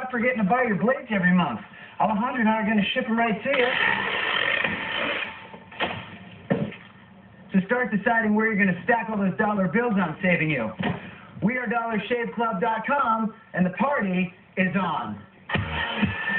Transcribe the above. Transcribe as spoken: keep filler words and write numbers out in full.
stop forgetting to buy your blades every month. Alejandro and I are going to ship them right to you. So start deciding where you're going to stack all those dollar bills I'm saving you. We are Dollar Shave Club dot com, and the party is on.